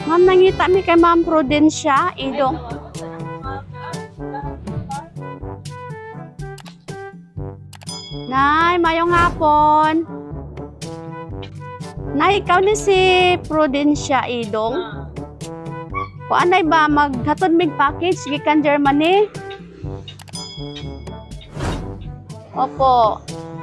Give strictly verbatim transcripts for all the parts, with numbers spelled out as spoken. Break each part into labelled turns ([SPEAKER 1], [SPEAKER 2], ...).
[SPEAKER 1] Ma'am, nangita mi kay Ma'am Prudencia, idong. Nay, mayong hapon. Nay, ikaw ni si Prudencia, idong. Kung anay ba, maghatod mig package, gikan Germany? Opo.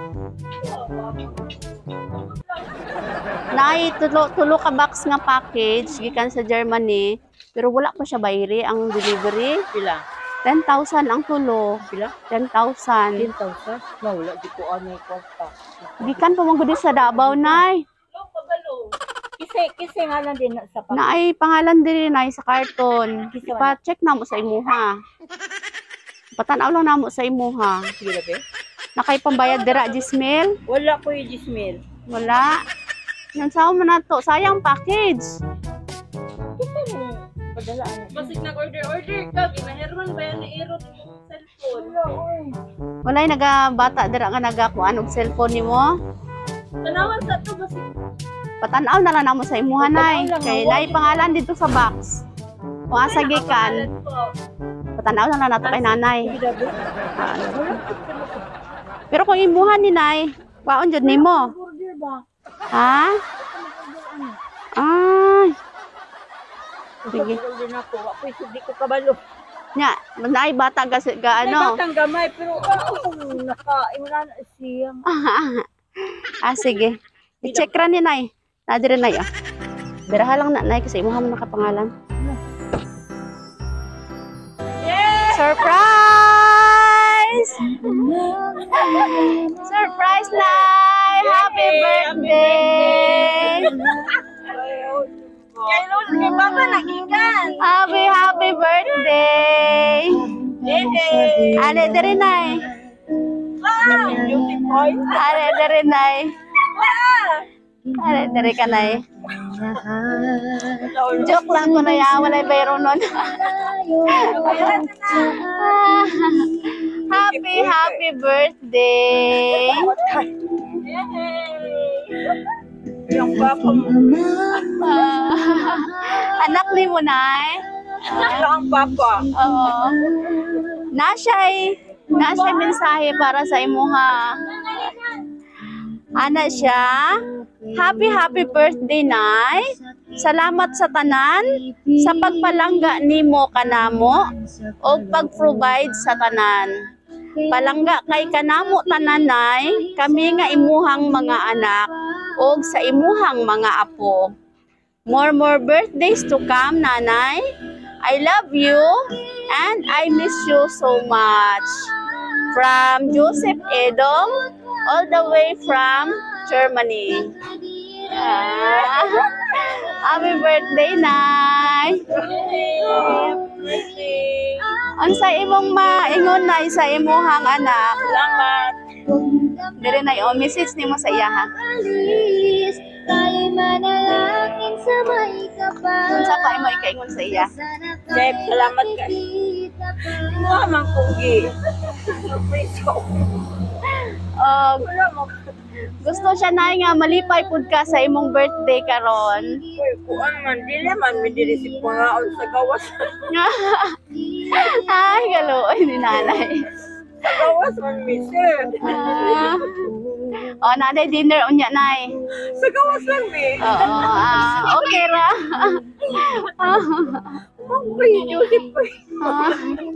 [SPEAKER 1] Nay, tulo, tulo ka box nga package, gikan sa Germany. Pero wala pa siya bayri ang delivery.
[SPEAKER 2] Pila?
[SPEAKER 1] ten thousand ang tulo.
[SPEAKER 2] Pila?
[SPEAKER 1] ten thousand.
[SPEAKER 2] ten thousand? Wala, di ko ano yung kwarta.
[SPEAKER 1] Gikan pa mong gudi sa Davao, Nay.
[SPEAKER 2] Kise, kise nga lang din sa package.
[SPEAKER 1] Na ay pangalan din na sa karton. Ipa-check na mo sa imuha. Patanaw lang na mo sa imuha.
[SPEAKER 2] Sige be?
[SPEAKER 1] Nakay pambayad dira Gismel?
[SPEAKER 2] Wala ko yung Gismel.
[SPEAKER 1] Wala. Yan sao man nato, sayang package.
[SPEAKER 2] Kise mo padalaan.
[SPEAKER 3] Basig nag-order-order ka, ginaherman ba yan na irot yung cellphone?
[SPEAKER 2] Wala, oy.
[SPEAKER 1] Walay nagabata dira nga nagakuan og cellphone nimo.
[SPEAKER 3] Tanawan sa to, basig.
[SPEAKER 1] Patanaw na lang namo sa imuha, Nay. Kay nay pangalan dito sa box. Kung asa gikan, patanaw na lang nato kay nanay.
[SPEAKER 2] Sige be?
[SPEAKER 1] Ah, pero kung imuha ni Nay, waon jud nimo.
[SPEAKER 2] Order ba?
[SPEAKER 1] Ha? Ay. Sige.
[SPEAKER 2] Order na ko. Ako hindi ko kabalo.
[SPEAKER 1] Nya, nay bata ga, ga ano.
[SPEAKER 2] May batang gamay, pero oh, naka-imula na siyang.
[SPEAKER 1] Ah, sige. I-check ra ni Nay. Nadire Nay ah. Diraha lang na Nay kasi imuha mo nakapangalan. Surprise! Surprise, Nay! Happy birthday!
[SPEAKER 3] Kay Lord, kay Papa nagikan.
[SPEAKER 1] Happy, happy birthday!
[SPEAKER 3] Hey!
[SPEAKER 1] Ale, dire Nay.
[SPEAKER 3] Wow! Beautiful.
[SPEAKER 1] Ale, dire Nay.
[SPEAKER 3] Wow!
[SPEAKER 1] Ale, dire ka Nay. Joke lang ko na ya, walay bayro nun. Happy, happy birthday!
[SPEAKER 3] Yung papa mo.
[SPEAKER 1] Ah, anak ni mo, Nay?
[SPEAKER 3] Ang papa.
[SPEAKER 1] Oo. Nasya'y, nasya'y mensahe para sa imuha. Ana siya, happy, happy birthday, Nay. Salamat sa tanan, sa pagpalangga nimo kanamo, o pag-provide sa tanan. Palangga kay kanamo tanan, Nay, kami nga imuhang mga anak, o sa imuhang mga apo. More, more birthdays to come, Nanay. I love you, and I miss you so much. From Joseph Edom, all the way from Germany. Ah, happy birthday, Nay. Ang sa imong maingon, Nay, sa imuhang anak.
[SPEAKER 3] Salamat.
[SPEAKER 1] Dire Nay, o message nimo sa iya ha.
[SPEAKER 4] Tayo'y manalangin sa may kapal.
[SPEAKER 1] Unsa pa imo ikaingon sa iya?
[SPEAKER 3] Chef, salamat ka. Mo man kugi. Surprise ko.
[SPEAKER 1] Og
[SPEAKER 3] Wala mo.
[SPEAKER 1] gusto siya Nay nga malipay pud ka sa imong birthday karon.
[SPEAKER 3] Uy, kuan man dili man mi diri si pangaon sa gawas.
[SPEAKER 1] Ay, galoy ni Nanay.
[SPEAKER 3] Sa gawas man mi sir.
[SPEAKER 1] Ah. Oh, nanay dinner unya Nay.
[SPEAKER 3] Sa gawas lang mi.
[SPEAKER 1] Oo, ah, okay ra.
[SPEAKER 3] Uy, Joseph.
[SPEAKER 1] Ah.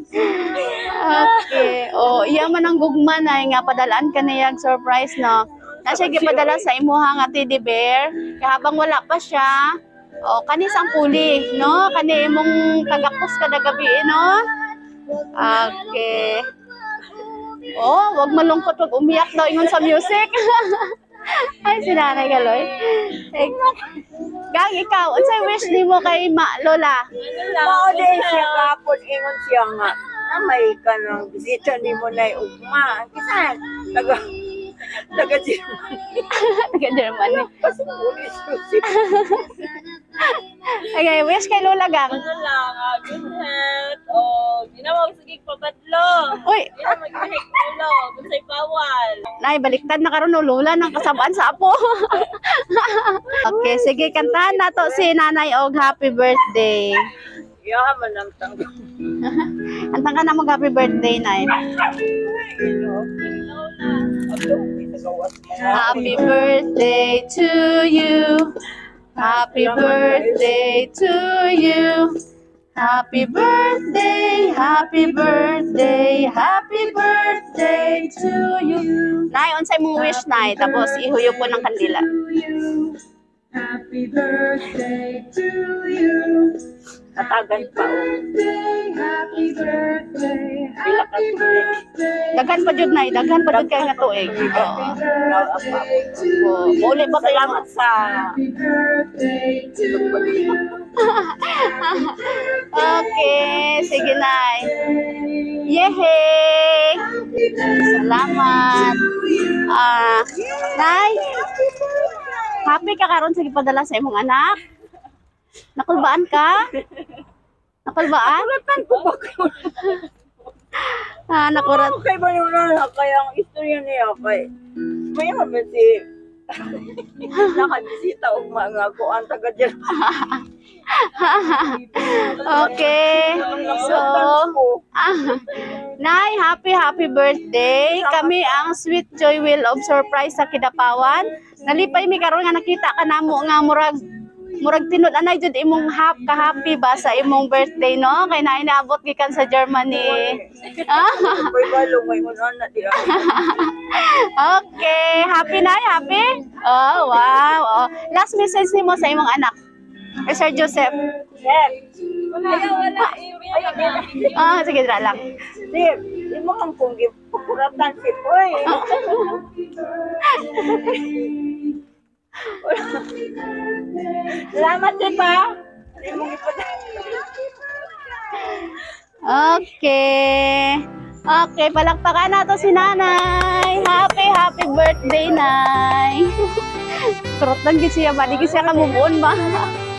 [SPEAKER 1] Okay. Oh, iya man ang gugma Nay nga padalaan ka niyang surprise no. Na siya gipadala sa imuha nga teddy bear. Kaya habang wala pa siya, oh, kani sang puli, no? Kani imong kagapos kada gabi, no? Okay. Oh, wag malungkot, wag umiyak daw ingon sa music. Ay, si Nanay Galoy. Eh, Gang, ikaw, unsay wish nimo kay Ma Lola?
[SPEAKER 3] Mao din siya kapon ingon siya nga. Na may kanang bisita nimo nay ugma. Kisan? Taga taga Germany.
[SPEAKER 1] Taga Germany.
[SPEAKER 3] Kasi pulis ko siya.
[SPEAKER 1] Okay, wish kay Lola Gang.
[SPEAKER 2] Ano lang, ah, good health. O, di na magsagig pabadlo.
[SPEAKER 1] Uy,
[SPEAKER 2] Di na mag-hik ulo. Kung sa'y bawal.
[SPEAKER 1] nay, baliktad na karon no, Lola ng kasabaan sa apo. Okay, sige, kantahan na to si Nanay Og happy birthday.
[SPEAKER 3] Yaman ang tanggal.
[SPEAKER 1] Antang ka na mag happy birthday, Nay. Happy birthday to you. Happy birthday to you. Happy birthday, happy birthday, happy birthday to you. Nay, unsay mo wish, Nay? Tapos ihuyo po ng kandila.
[SPEAKER 5] Happy birthday to you.
[SPEAKER 3] Katagan pa o.
[SPEAKER 5] Happy birthday. Happy birthday.
[SPEAKER 1] Daghan pa jud, Nay. Daghan pa jud kayo nga tuig. Oo. Oo. Muli ba kayo?
[SPEAKER 3] Salamat sa
[SPEAKER 5] Happy birthday to you.
[SPEAKER 1] Okay, sige, Nay. Yehey! Salamat. Ah, Nay, happy ka karon sa gipadala sa imong anak? Nakulbaan ka? Nakulbaan?
[SPEAKER 3] Kuratan ko ba ko?
[SPEAKER 1] Ah, nakurat.
[SPEAKER 3] Okay ba yung nana? Kaya ang istorya niya kay may ba si nakabisita og mga kuan taga dyan.
[SPEAKER 1] Okay. So, ah, Nay, happy happy birthday. Kami ang Sweet Joy Wheel of Surprise sa Kidapawan. Nalipay mi karon nga nakita ka namo nga murag murag tinud anay jud imong hap ka happy ba sa imong birthday, no? Kay na inaabot gikan sa Germany.
[SPEAKER 3] May balong may nana di.
[SPEAKER 1] Okay, happy na, happy? Oh, wow. Oh. Last message nimo sa imong anak. Kay Sir Joseph.
[SPEAKER 3] Yes.
[SPEAKER 2] Wala, wala. Iuwi na.
[SPEAKER 1] Ah, sige, dra lang.
[SPEAKER 3] Sir, imo ang kung gipukuratan si Poy. Salamat si pa. Imo gipukuratan.
[SPEAKER 1] Okay. Okay, palakpakan na to si Nanay. Happy, happy birthday, Nay. Kurot lang gid siya ba? Di gid siya kamubuon ba?